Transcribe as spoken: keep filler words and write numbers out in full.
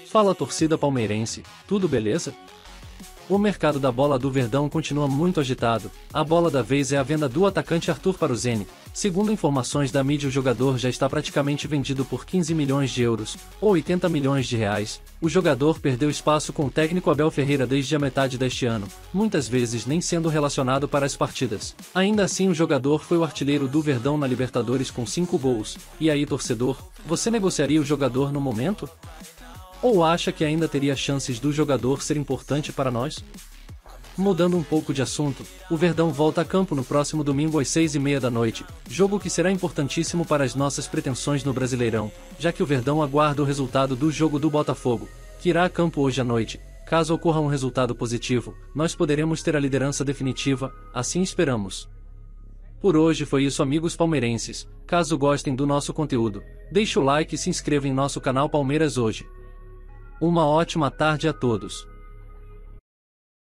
Fala torcida palmeirense, tudo beleza? O mercado da bola do Verdão continua muito agitado. A bola da vez é a venda do atacante Arthur para o Zenit. Segundo informações da mídia, o jogador já está praticamente vendido por quinze milhões de euros, ou oitenta milhões de reais. O jogador perdeu espaço com o técnico Abel Ferreira desde a metade deste ano, muitas vezes nem sendo relacionado para as partidas. Ainda assim, o jogador foi o artilheiro do Verdão na Libertadores com cinco gols. E aí, torcedor, você negociaria o jogador no momento? Ou acha que ainda teria chances do jogador ser importante para nós? Mudando um pouco de assunto, o Verdão volta a campo no próximo domingo às seis e meia da noite, jogo que será importantíssimo para as nossas pretensões no Brasileirão, já que o Verdão aguarda o resultado do jogo do Botafogo, que irá a campo hoje à noite. Caso ocorra um resultado positivo, nós poderemos ter a liderança definitiva, assim esperamos. Por hoje foi isso, amigos palmeirenses. Caso gostem do nosso conteúdo, deixe o like e se inscreva em nosso canal Palmeiras Hoje. Uma ótima tarde a todos.